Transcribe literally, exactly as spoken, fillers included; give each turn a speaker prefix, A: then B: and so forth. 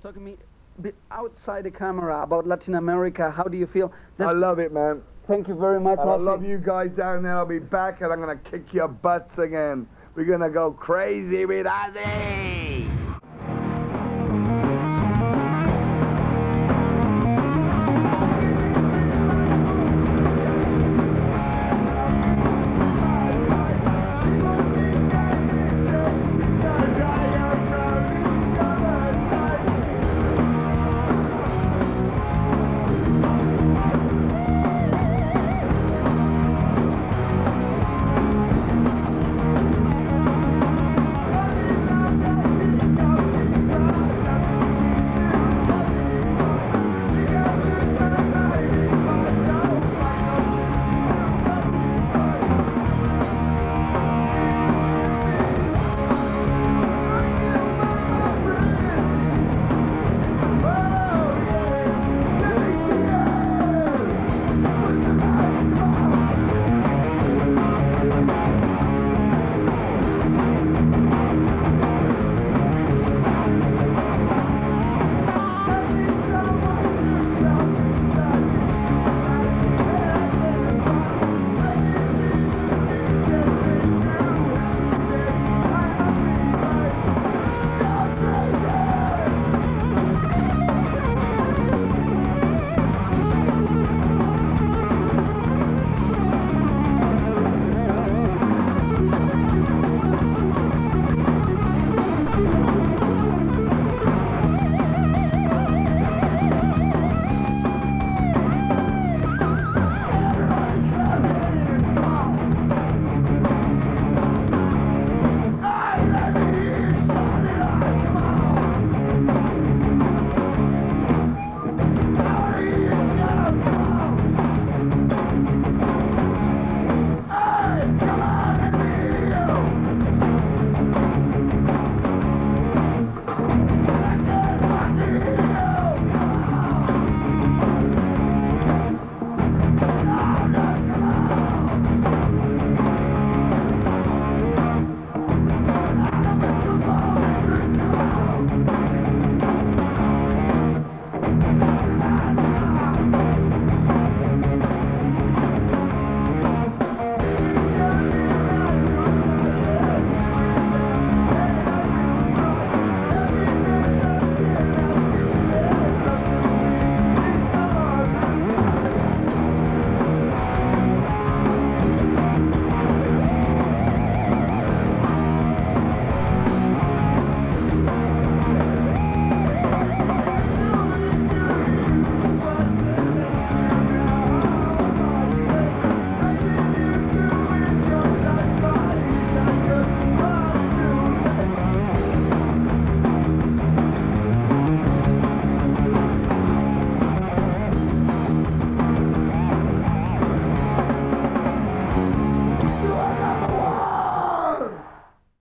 A: talking to me a bit outside the camera about Latin America. How do you feel?
B: I love it, man.
A: Thank you very much.
B: And I love you guys down there. I'll be back and I'm going to kick your butts again. We're going to go crazy with Ozzy.